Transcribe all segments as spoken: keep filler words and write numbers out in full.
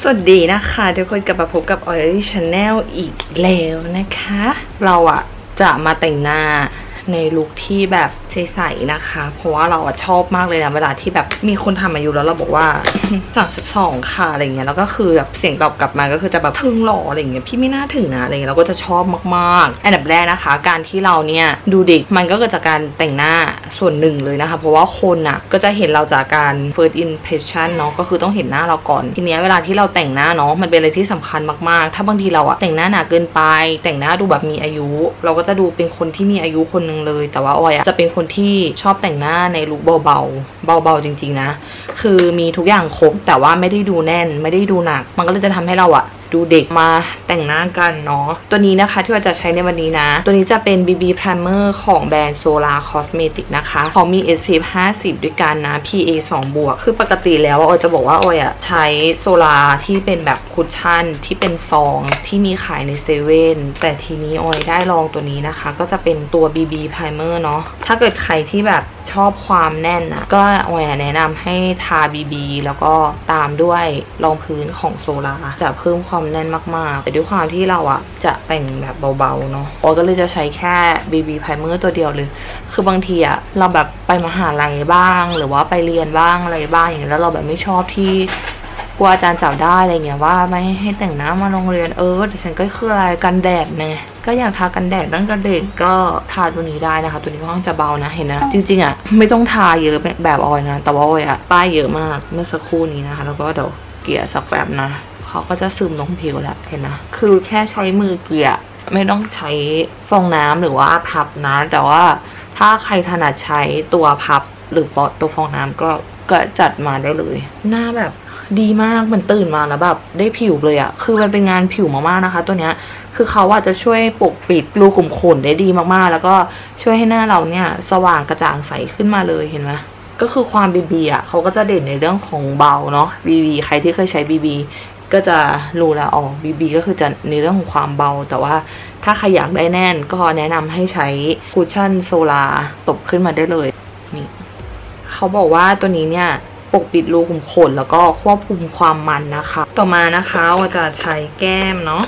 วัสดีนะคะทุกคนกลับมาพบกับ Oily Channel อีกแล้วนะคะเราอะจะมาแต่งหน้าในลุคที่แบบใสๆนะคะเพราะว่าเราอะชอบมากเลยนะเวลาที่แบบมีคนทำอายุแล้วเราบอกว่าสามสิบสองค่ะอะไรเงี้ยแล้วก็คือแบบเสียงตอบกลับมาก็คือจะแบบถึงหล่ออะไรเงี้ยพี่ไม่น่าถึงนะอะไรเงี้ยเราก็จะชอบมากๆอันดับแรกนะคะการที่เราเนี่ยดูเด็กมันก็เกิดจากการแต่งหน้าส่วนหนึ่งเลยนะคะเพราะว่าคนอะก็จะเห็นเราจากการ first impression เนาะก็คือต้องเห็นหน้าเราก่อนทีเนี้ยเวลาที่เราแต่งหน้าเนาะมันเป็นอะไรที่สำคัญมากๆถ้าบางทีเราอะแต่งหน้าหนาเกินไปแต่งหน้าดูแบบมีอายุเราก็จะดูเป็นคนที่มีอายุคนนึงเลยแต่ว่าออยอะจะเป็นคนที่ชอบแต่งหน้าในลุคเบาๆเบาๆจริงๆนะคือมีทุกอย่างครบแต่ว่าไม่ได้ดูแน่นไม่ได้ดูหนักมันก็เลยจะทำให้เราอะดูเด็กมาแต่งหน้ากันเนาะตัวนี้นะคะที่เราจะใช้ในวันนี้นะตัวนี้จะเป็น บี บี Primer ของแบรนด์ Solar Cosmetics นะคะเขามี เอส พี เอฟ ห้าสิบด้วยกันนะ พี เอ สองบวกคือปกติแล้วออยจะบอกว่าออยอะใช้โซลาที่เป็นแบบคุชชั่นที่เป็นซองที่มีขายในเซเว่นแต่ทีนี้ออยได้ลองตัวนี้นะคะก็จะเป็นตัว บี บี Primer เนาะถ้าเกิดใครที่แบบชอบความแน่นนะก็ออยแนะนำให้ทา บี บี แล้วก็ตามด้วยรองพื้นของโซลาจะเพิ่มความแน่นมากๆแต่ด้วยความที่เราอะจะแต่งแบบเบาๆเนาะออยก็เลยจะใช้แค่ บี บี Primer ตัวเดียวเลยคือบางทีอะเราแบบไปมหาลัยบ้างหรือว่าไปเรียนบ้างอะไรบ้างอย่างเงี้ยแล้วเราแบบไม่ชอบที่กลัวอาจารย์จับได้อะไรเงี้ยว่าไม่ให้แต่งหน้ามาโรงเรียนเออแต่ฉันก็คืออะไรกันแดดไงก็อยากทากันแดดตั้งแต่เด็กก็ทาตัวนี้ได้นะคะตัวนี้ค่อนข้างจะเบานะเห็นนะจริงๆอ่ะไม่ต้องทาเยอะแบบออยนะแต่ว่าออยอ่ะป้ายเยอะมากเมื่อสักครู่นี้นะคะแล้วก็เดี๋ยวเกลี่ยสักแบบนะเขาก็จะซึมลงผิวแล้วเห็นนะคือแค่ใช้มือเกลี่ยไม่ต้องใช้ฟองน้ำหรือว่าพับนะแต่ว่าถ้าใครถนัดใช้ตัวพับหรือตัวฟองน้ำก็ก็จัดมาได้เลยหน้าแบบดีมากมันตื่นมาแล้วแบบได้ผิวเลยอะคือมันเป็นงานผิวมากๆนะคะตัวเนี้ยคือเขาอาจจะช่วยปกปิดรูขุมขนได้ดีมากๆแล้วก็ช่วยให้หน้าเราเนี่ยสว่างกระจ่างใสขึ้นมาเลยเห็นไหมก็คือความบีบีอะเขาก็จะเด่นในเรื่องของเบาเนาะบีบีใครที่เคยใช้บีบีก็จะรู้แล้วอ๋อบีบีก็คือจะในเรื่องของความเบาแต่ว่าถ้าใครอยากได้แน่นก็แนะนำให้ใช้คุชชั่นโซลาตบขึ้นมาได้เลยนี่เขาบอกว่าตัวนี้เนี่ยปกปิดรูขุมขนแล้วก็ควบคุมความมันนะคะต่อมานะคะเราจะใช้แก้มเนาะ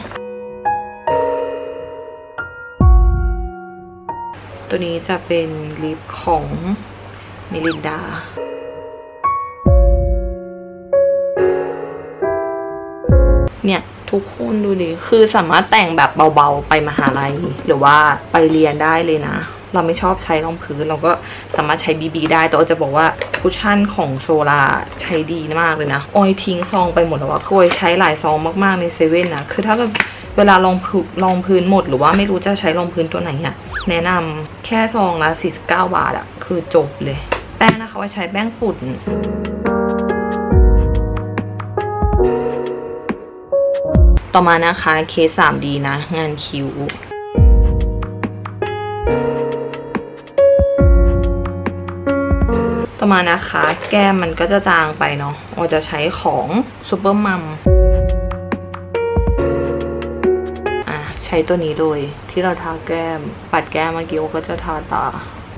ตัวนี้จะเป็นลิปของมิลินดาเนี่ยทุกคนดูดิคือสามารถแต่งแบบเบาๆไปมหาลัยหรือว่าไปเรียนได้เลยนะเราไม่ชอบใช้รองพื้นเราก็สามารถใช้ บี บี ได้แต่ออยจะบอกว่าคุชชั่นของโซลาใช้ดีมากเลยนะออยทิ้งซองไปหมดแล้วว่าเคยใช้หลายซองมากๆในเซเว่นนะคือถ้าเวลารองรองพื้นหมดหรือว่าไม่รู้จะใช้รองพื้นตัวไหนอ่ะแนะนำแค่ซองละสี่สิบเก้าบาทอ่ะคือจบเลยแป้งนะคะว่าใช้แป้งฝุ่นต่อมานะคะเคส ทรี ดี นะงานคิ้วต่อมานะคะแก้มมันก็จะจางไปเนาะเราจะใช้ของซูเปอร์มัมอ่ะใช้ตัวนี้เลยที่เราทาแก้มปัดแก้มเมื่อกี้ก็จะทาตา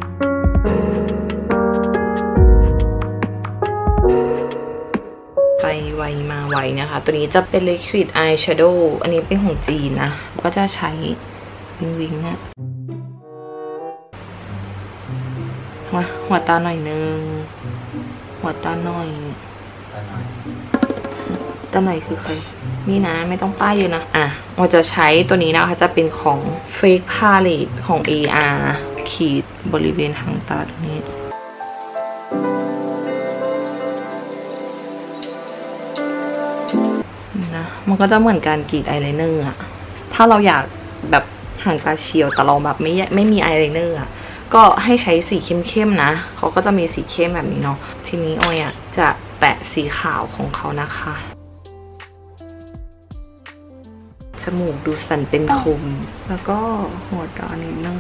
ไปไวมาไวนะคะตัวนี้จะเป็น Liquid Eyeshadow อันนี้เป็นของจีนนะก็จะใช้วิงวิงนะมาหัวตาหน่อยนึงหัวตาหน่อยตาหน่อยคือใครนี่นะไม่ต้องป้ายเยอะนะอ่ะเราจะใช้ตัวนี้นะคะจะเป็นของ Fake Palette ของ เอ อาร์ ขีดบริเวณหางตาตรงนี้นะมันก็จะเหมือนการกรีดอายไลเนอร์อะถ้าเราอยากแบบหางตาเฉียวแต่เราแบบไม่ไม่มีอายไลเนอร์อะก็ให้ใช้สีเข้มๆนะเขาก็จะมีสีเข้มแบบนี้เนาะทีนี้ออยอะจะแตะสีขาวของเขานะคะจมูกดูสันเป็นคมแล้วก็หัวตานิดนึง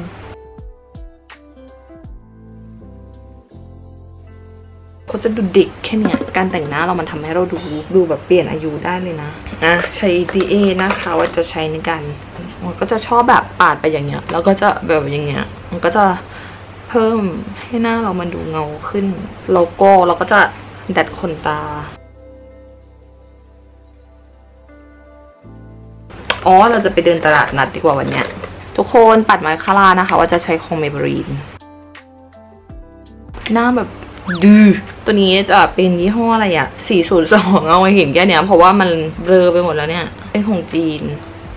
เขาจะดูเด็กแค่เนี้ยการแต่งหน้าเรามันทำให้เราดูดูแบบเปลี่ยนอายุได้เลยนะอ่ะใช้ ดี เอ นะคะว่าจะใช้ในการมันก็จะชอบแบบปาดไปอย่างเงี้ยแล้วก็จะแบบอย่างเงี้ยมันก็จะเพิ่มให้หน้าเรามันดูเงาขึ้นแล้วก็เราก็จะดัดขนตาอ๋อเราจะไปเดินตลาดนัดดีกว่าวันเนี้ยทุกคนปัดไม้คารานะคะว่าจะใช้ของเมเบรีนหน้าแบบดื้อตัวนี้จะเป็นยี่ห้ออะไรอะสี่ศูนย์สองเอาไว้เห็นแค่เนี้ยเพราะว่ามันเบลอไปหมดแล้วเนี่ยเป็นของจีน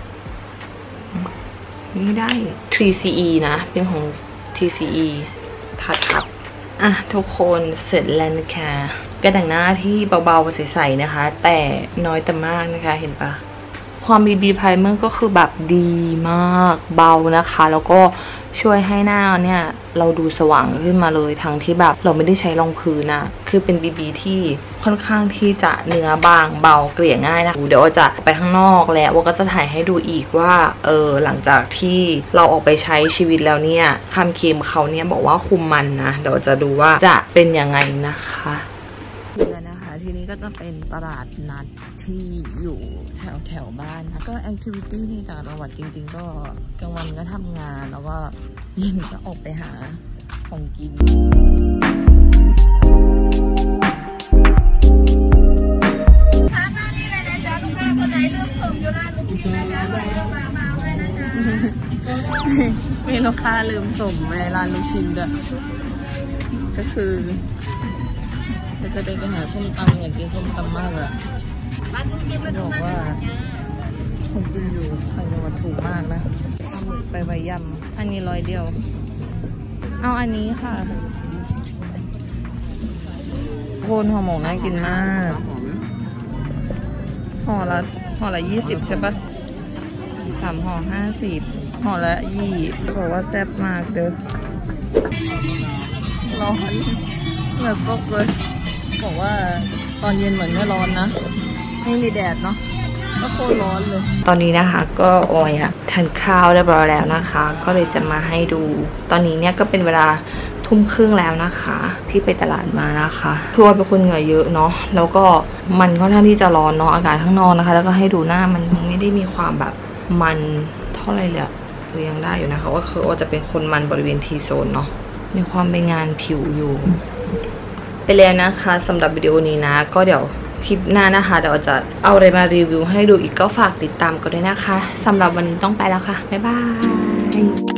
ไม่ได้ ทรี ซี อี นะเป็นของ ที ซี อี ทัดครับอ่ะทุกคนเสร็จแล้วนะคะกระแต่งหน้าที่เบาๆใสๆนะคะแต่น้อยแต่มากนะคะเห็นปะความบีบีไพรเมอร์ก็คือแบบดีมากเบานะคะแล้วก็ช่วยให้หน้าเนี่ยเราดูสว่างขึ้นมาเลยทั้งที่แบบเราไม่ได้ใช้รองพื้นนะคือเป็น บี บี ที่ค่อนข้างที่จะเนื้อบางเบาเกลี่ยง่ายนะเดี๋ยวจะไปข้างนอกแล้วว่าก็จะถ่ายให้ดูอีกว่าเออหลังจากที่เราออกไปใช้ชีวิตแล้วเนี่ยคำเคมเขาเนี่ยบอกว่าคุมมันนะเดี๋ยวจะดูว่าจะเป็นยังไงนะคะนะคะทีนี้ก็จะเป็นตลาดนัดที่อยู่แถวแถวบ้านนะก็แอคทิวิตี้ในต่างจังหวัดจริงๆก็กลางวันก็ทำงานแล้วก็เย็นก็ออกไปหาของกินมีลูกค้าลืมส่งในร้านลูกชิ้นด้วยก็คือจะเดินไปหาส้มตำอยากกินส้มตำมากเลยเขาบอกว่าผมกินอยู่ต่างจังหวัดถูกมากนะเอาหมึกไปไว้ยำอันนี้ร้อยเดียวเอาอันนี้ค่ะโคนห่อหมกน่ากินมากห่อละห่อละยี่สิบใช่ปะสามห่อห้าสิบห่อละยี่บอกว่าแซ่บมากเด้อร้อนเหมือนกบเลยบอกว่าตอนเย็นเหมือนไม่ร้อนนะไม่มีแดดเนาะก็โคตรร้อนเลยตอนนี้นะคะก็ออยอะทานข้าวเรียบร้อยแล้วนะคะก็เลยจะมาให้ดูตอนนี้เนี่ยก็เป็นเวลาทุ่มครึ่งแล้วนะคะที่ไปตลาดมานะคะคือว่าเป็นคนเหงื่อเยอะเนาะแล้วก็มันค่อนข้างที่จะร้อนเนาะอากาศข้างนอกนะคะแล้วก็ให้ดูหน้ามันไม่ได้มีความแบบมันเท่าไรเลยหรือยังได้อยู่นะคะว่าคือว่าจะเป็นคนมันบริเวณทีโซนเนาะมีความเป็นงานผิวอยู่ไปแล้วนะคะสำหรับวิดีโอนี้นะก็เดี๋ยวคลิปหน้านะคะเดี๋ยวจะเอาอะไรมารีวิวให้ดูอีกก็ฝากติดตามกันด้วยนะคะสำหรับวันนี้ต้องไปแล้วค่ะบ๊ายบาย